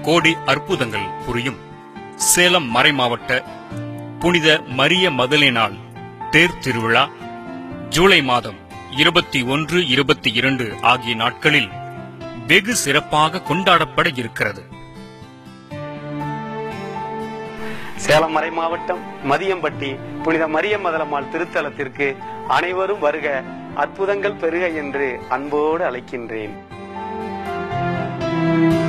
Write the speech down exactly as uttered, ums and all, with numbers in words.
கோடி அற்புதங்கள் புரியும் சேலம் மறைமாவட்ட புனித மரிய மதலேனாள் தேர் திருவிழா ஜூலை மாதம் இருபத்தி ஒன்று இருபத்தி இரண்டு ஆகிய நாட்களில் வெகு சிறப்பாக கொண்டாடப்பட இருக்கிறது. சேலம் மறை மாவட்டம் மதியம்பட்டி புனித மரிய மதலம்மாள் திருத்தலத்திற்கு அனைவரும் வருக, அற்புதங்கள் பெருக என்று அன்போடு அழைக்கின்றேன்.